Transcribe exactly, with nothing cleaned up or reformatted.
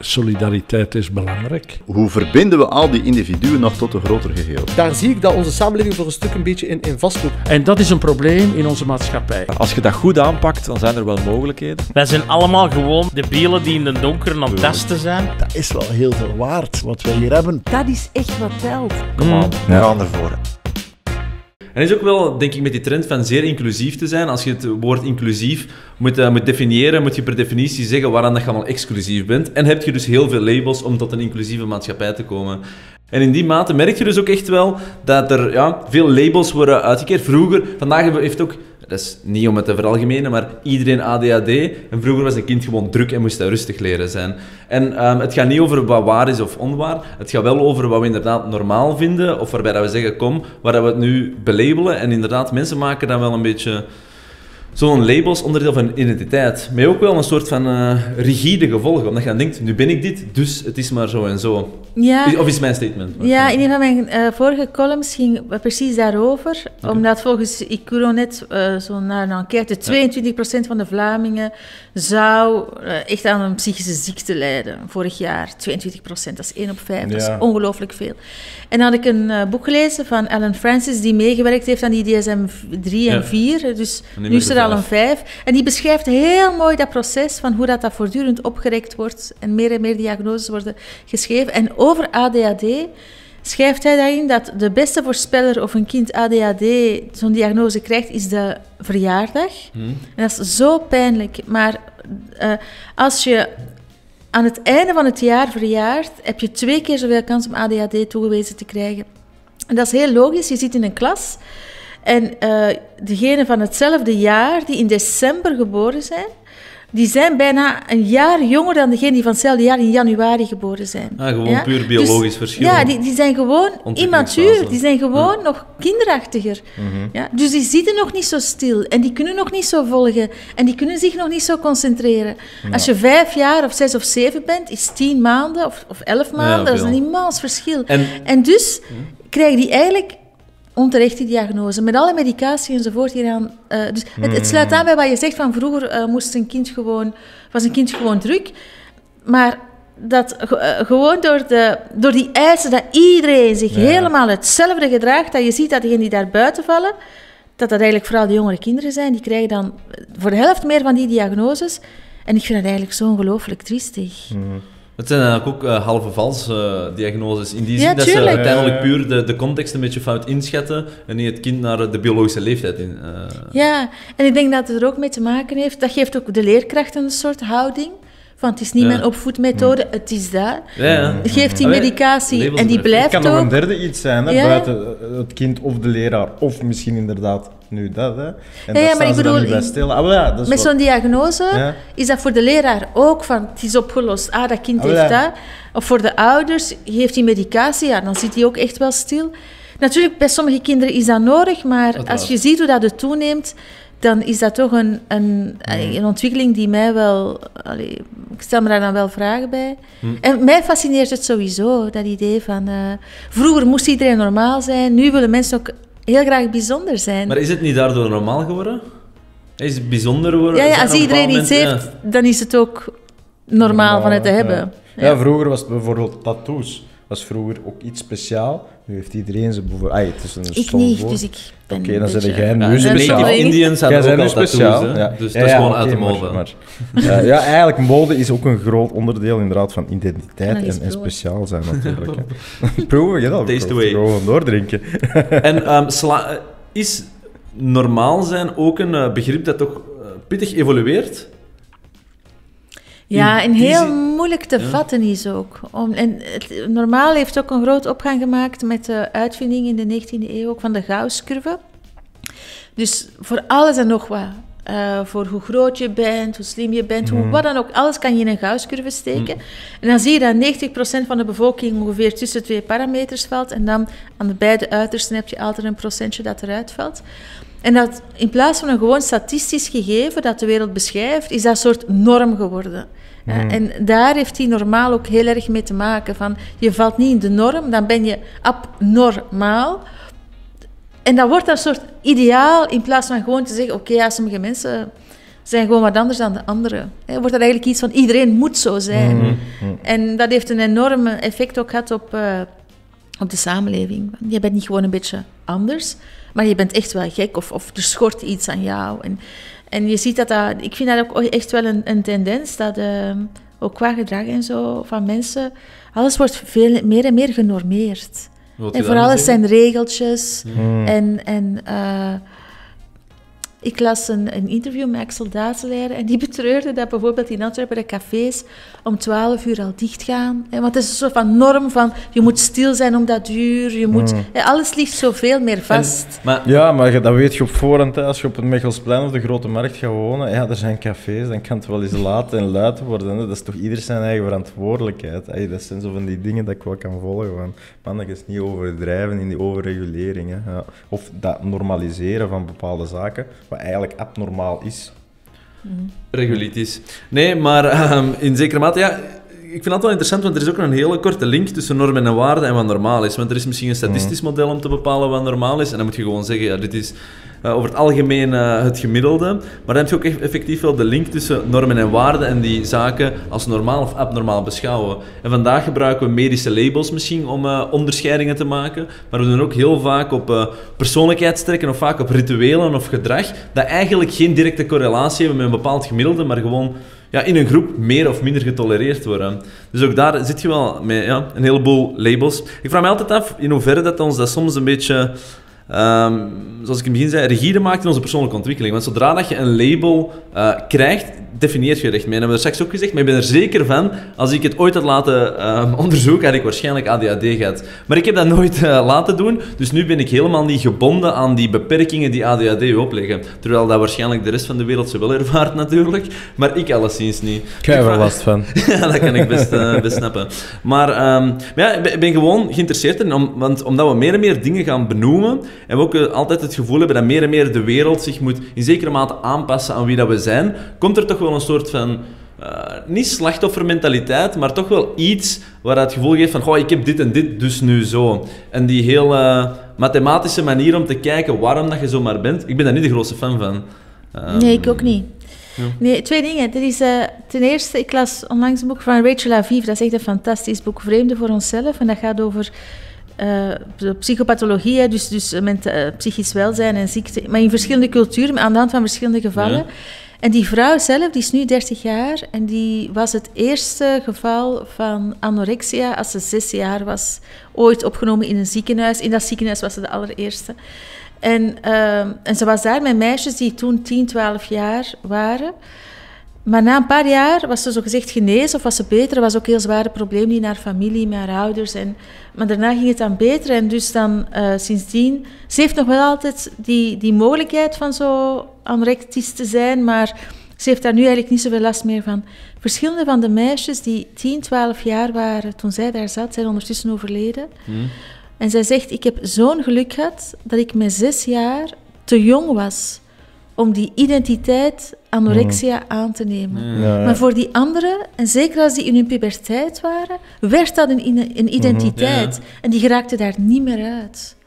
Solidariteit is belangrijk. Hoe verbinden we al die individuen nog tot een groter geheel? Daar zie ik dat onze samenleving voor een stuk een beetje in, in vastloopt. En dat is een probleem in onze maatschappij. Als je dat goed aanpakt, dan zijn er wel mogelijkheden. Wij zijn allemaal gewoon debielen die in de donker aan het testen zijn. Dat is wel heel veel waard, wat wij hier hebben. Dat is echt wat telt. Kom aan, we gaan ervoor. En dat is ook wel, denk ik, met die trend van zeer inclusief te zijn. Als je het woord inclusief moet, uh, moet definiëren, moet je per definitie zeggen waaraan dat je allemaal exclusief bent. En heb je dus heel veel labels om tot een inclusieve maatschappij te komen. En in die mate merk je dus ook echt wel dat er ja, veel labels worden uitgekeerd. Vroeger, vandaag heeft ook, dat is niet om het te veralgemenen, maar iedereen A D H D. En vroeger was een kind gewoon druk en moest hij rustig leren zijn. En um, het gaat niet over wat waar is of onwaar. Het gaat wel over wat we inderdaad normaal vinden. Of waarbij dat we zeggen, kom, waar we het nu belabelen. En inderdaad, mensen maken dan wel een beetje zo'n labels onderdeel van identiteit. Maar ook wel een soort van uh, rigide gevolgen. Omdat je dan denkt, nu ben ik dit, dus het is maar zo en zo. Ja. Of is mijn statement? Maar ja, in een van mijn uh, vorige columns ging precies daarover. Okay. Omdat volgens Ecuronet, uh, zo naar een enquête, tweeëntwintig procent van de Vlamingen zou uh, echt aan een psychische ziekte lijden. Vorig jaar, tweeëntwintig procent. Dat is één op vijf. Ja. Dat is ongelooflijk veel. En dan had ik een uh, boek gelezen van Alan Francis, die meegewerkt heeft aan die D S M drie en vier. Ja. Dus nu is er al een vijf. En die beschrijft heel mooi dat proces van hoe dat, dat voortdurend opgerekt wordt en meer en meer diagnoses worden geschreven. En over A D H D schrijft hij daarin dat de beste voorspeller of een kind A D H D zo'n diagnose krijgt, is de verjaardag. Hmm. En dat is zo pijnlijk. Maar uh, als je aan het einde van het jaar verjaart, heb je twee keer zoveel kans om A D H D toegewezen te krijgen. En dat is heel logisch. Je zit in een klas en uh, degenen van hetzelfde jaar die in december geboren zijn, die zijn bijna een jaar jonger dan degenen die van hetzelfde jaar in januari geboren zijn. Ah, gewoon ja? puur biologisch dus, verschil. Ja, die, die zijn gewoon immatuur. Die zijn gewoon ja. nog kinderachtiger. Mm-hmm. Ja? Dus die zitten nog niet zo stil. En die kunnen nog niet zo volgen. En die kunnen zich nog niet zo concentreren. Ja. Als je vijf jaar of zes of zeven bent, is tien maanden of, of elf maanden. Ja, dat is een immens verschil. En, en dus hm? krijgen die eigenlijk onterecht die diagnose, met alle medicatie enzovoort hieraan. Uh, dus het, het sluit aan bij wat je zegt van vroeger uh, moest een kind gewoon, was een kind gewoon druk. Maar dat uh, gewoon door, de, door die eisen dat iedereen zich ja. helemaal hetzelfde gedraagt, dat je ziet dat degenen die daar buiten vallen, dat dat eigenlijk vooral de jongere kinderen zijn, die krijgen dan voor de helft meer van die diagnoses. En ik vind dat eigenlijk zo ongelooflijk triestig. Mm. Het zijn eigenlijk ook uh, halve vals uh, diagnoses. In die ja, zin dat tuurlijk. ze uiteindelijk puur de, de context een beetje fout inschatten en niet het kind naar de biologische leeftijd in. Uh... Ja, en ik denk dat het er ook mee te maken heeft. Dat geeft ook de leerkrachten een soort houding. Van het is niet ja. mijn opvoedmethode, ja. het is dat. Ja, ja. Geeft die medicatie ja, en die blijft ook. Het kan nog een derde iets zijn, hè, ja. buiten het kind of de leraar. Of misschien inderdaad nu dat. Hè. En ja, daar ja, staan maar ik ze bedoel, dan niet bij stil. Ah, ja, dat is met wat... zo'n diagnose ja. is dat voor de leraar ook van het is opgelost. Ah, dat kind ah, heeft ja. dat. Of voor de ouders, geeft die medicatie, ja, dan zit hij ook echt wel stil. Natuurlijk, bij sommige kinderen is dat nodig, maar dat als je ziet hoe dat het toeneemt, dan is dat toch een, een, een ontwikkeling die mij wel... Allee, ik stel me daar dan wel vragen bij. Hm. En mij fascineert het sowieso, dat idee van... Uh, vroeger moest iedereen normaal zijn, nu willen mensen ook heel graag bijzonder zijn. Maar is het niet daardoor normaal geworden? Is het bijzonder geworden? Ja, ja als iedereen iets heeft, ja. dan is het ook normaal, normaal van het te hebben. Ja. Ja. Ja, vroeger was het bijvoorbeeld tattoos. Was vroeger ook iets speciaal. Nu heeft iedereen ze bijvoorbeeld... Ah, het is een ik niet, voor. dus ik ben Oké, okay, dan zijn jij nu ja, speciaal. Indiërs hadden ook al speciaal. tattoos, ja. dus ja, dat is ja, gewoon okay, uit de mode. Maar, maar, ja, ja, eigenlijk mode is ook een groot onderdeel inderdaad van identiteit en, en speciaal zijn natuurlijk. Proeven, je dat? Taste away. Gewoon doordrinken. En um, sla- is normaal zijn ook een uh, begrip dat toch uh, pittig evolueert? Ja, en heel moeilijk te ja. vatten is ook. Om, en het, normaal heeft ook een groot opgang gemaakt met de uitvinding in de negentiende eeuw ook van de Gauss-curve. Dus voor alles en nog wat. Uh, voor hoe groot je bent, hoe slim je bent, mm. hoe, wat dan ook. Alles kan je in een Gauss-curve steken. Mm. En dan zie je dat negentig procent van de bevolking ongeveer tussen twee parameters valt. En dan aan de beide uitersten heb je altijd een procentje dat eruit valt. En dat in plaats van een gewoon statistisch gegeven dat de wereld beschrijft, is dat een soort norm geworden. Mm. Uh, en daar heeft die normaal ook heel erg mee te maken. Van, je valt niet in de norm, dan ben je abnormaal. En dat wordt een soort ideaal in plaats van gewoon te zeggen, oké, okay, ja, sommige mensen zijn gewoon wat anders dan de anderen. Hè, wordt er eigenlijk iets van iedereen moet zo zijn. Mm-hmm. En dat heeft een enorm effect ook gehad op, uh, op de samenleving. Je bent niet gewoon een beetje anders, maar je bent echt wel gek of, of er schort iets aan jou. En, en je ziet dat, dat, ik vind dat ook echt wel een, een tendens, dat uh, ook qua gedrag en zo van mensen, alles wordt veel meer en meer genormeerd. En voor alles zijn regeltjes Mm. en... en uh, ik las een, een interview met Axel Dazelaar en die betreurde dat bijvoorbeeld in Antwerpen de cafés om twaalf uur al dicht gaan. Want het is een soort van norm van je moet stil zijn om dat uur, je moet, Mm. alles ligt zoveel meer vast. En, maar, Ja, maar dat weet je op voorhand. Hè. Als je op het Mechelsplein of de Grote Markt gaat wonen, ja, er zijn cafés, dan kan het wel eens laat en luid worden. Hè. Dat is toch ieder zijn eigen verantwoordelijkheid. Hey, dat zijn zo van die dingen dat ik wel kan volgen. Van, man, dat is niet overdrijven in die overregulering. Hè. Ja. Of dat normaliseren van bepaalde zaken, wat eigenlijk abnormaal is. Regulitis. Nee, maar um, in zekere mate, ja, ik vind dat wel interessant, want er is ook een hele korte link tussen normen en waarden en wat normaal is. Want er is misschien een statistisch model om te bepalen wat normaal is, en dan moet je gewoon zeggen, ja, dit is uh, over het algemeen uh, het gemiddelde. Maar dan heb je ook echt effectief wel de link tussen normen en waarden en die zaken als normaal of abnormaal beschouwen. En vandaag gebruiken we medische labels misschien om uh, onderscheidingen te maken, maar we doen ook heel vaak op uh, persoonlijkheidstrekken of vaak op rituelen of gedrag, dat eigenlijk geen directe correlatie hebben met een bepaald gemiddelde, maar gewoon ja, in een groep meer of minder getolereerd worden. Dus ook daar zit je wel met ja, een heleboel labels. Ik vraag me altijd af in hoeverre dat ons dat soms een beetje, um, zoals ik in het begin zei, rigide maakt in onze persoonlijke ontwikkeling. Want zodra dat je een label uh, krijgt, definieert je er echt mee. En dat hebben we straks ook gezegd, maar ik ben er zeker van, als ik het ooit had laten um, onderzoeken, had ik waarschijnlijk A D H D gehad. Maar ik heb dat nooit uh, laten doen, dus nu ben ik helemaal niet gebonden aan die beperkingen die A D H D opleggen. Terwijl dat waarschijnlijk de rest van de wereld ze wel ervaart natuurlijk, maar ik alleszins niet. Ik heb er wel last van. Ja, dat kan ik best, uh, best snappen. Maar, um, maar ja, ik ben gewoon geïnteresseerd in, om, want omdat we meer en meer dingen gaan benoemen, en we ook uh, altijd het gevoel hebben dat meer en meer de wereld zich moet in zekere mate aanpassen aan wie dat we zijn, komt er toch wel een soort van, uh, niet slachtoffermentaliteit, maar toch wel iets waar het gevoel geeft van, goh, ik heb dit en dit, dus nu zo. En die heel uh, mathematische manier om te kijken waarom dat je zo maar bent, ik ben daar niet de grootste fan van. Um, Nee, ik ook niet. Ja. Nee, twee dingen. Er is, uh, ten eerste, ik las onlangs een boek van Rachel Aviv, dat is echt een fantastisch boek, Vreemden voor onszelf, en dat gaat over uh, psychopathologie, hè, dus, dus met, uh, psychisch welzijn en ziekte, maar in verschillende culturen, aan de hand van verschillende gevallen. Ja. En die vrouw zelf, die is nu dertig jaar en die was het eerste geval van anorexia als ze zes jaar was. Ooit opgenomen in een ziekenhuis. In dat ziekenhuis was ze de allereerste. En, uh, en ze was daar met meisjes die toen tien, twaalf jaar waren. Maar na een paar jaar was ze zogezegd genezen of was ze beter. Er was ook heel zware problemen in haar familie, met haar ouders. En, maar daarna ging het dan beter en dus dan uh, sindsdien... Ze heeft nog wel altijd die, die mogelijkheid van zo anorectisch te zijn, maar ze heeft daar nu eigenlijk niet zoveel last meer van. Verschillende van de meisjes die tien, twaalf jaar waren toen zij daar zat, zijn ondertussen overleden. Hmm. En zij zegt, ik heb zo'n geluk gehad dat ik met zes jaar te jong was om die identiteit anorexia aan te nemen. Ja, ja. Maar voor die anderen, en zeker als die in hun puberteit waren, werd dat een, een identiteit. Ja. En die geraakte daar niet meer uit.